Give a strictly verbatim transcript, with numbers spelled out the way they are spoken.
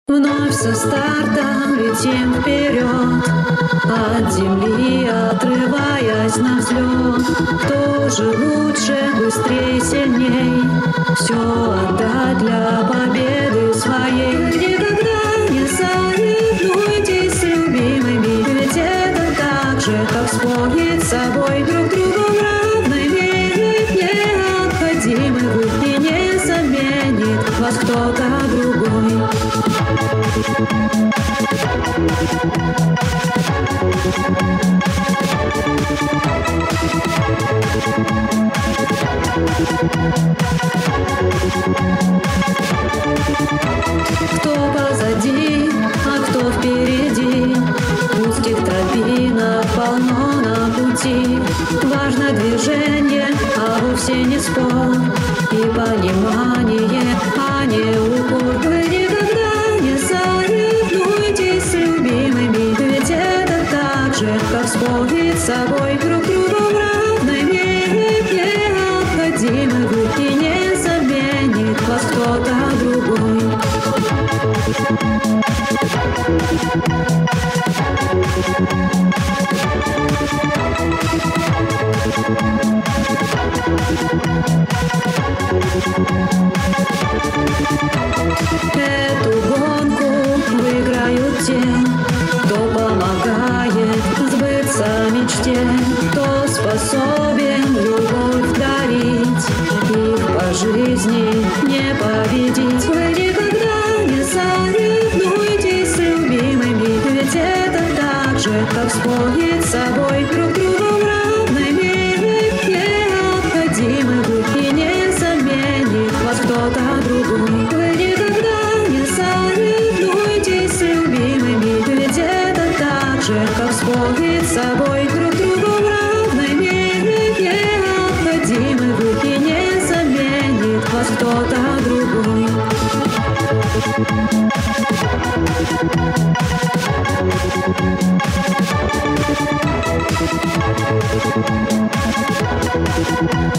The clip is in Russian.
Вновь со старта летим вперед, от земли отрываясь на взлет. Кто же лучше, быстрее, сильней, все отдать для победы своей. Никогда не соревнуйтесь с любимыми, ведь это так же, как вспомнить с собой друг другу в равной мере. Необходимы вы и не заменит вас кто-то другой. Кто позади, а кто впереди, узких тропинок полно на пути. Важно движение, а вовсе не спор, и понимание, а не укор. Вы никогда не соревнуйтесь с любимыми, ведь это так же, как вспомнить с собой друг друга в равной мере. Необходимы вы и не заменит вас кто-то другой. Эту гонку выиграют те, кто помогает сбыться мечте, кто способен любовь дарить, их по жизни не победить. Вы никогда не соревнуйтесь с любимыми, ведь это так же, как вспомнить с собой друг друга в равной мере. Необходимы вы и не заменит вас кто-то другой. Вы никогда не соревнуйтесь с любимыми, ведь это так же, как вспомнить с собой друг друга в равной мере. Необходимы вы и не заменит вас кто-то другой. Thank you.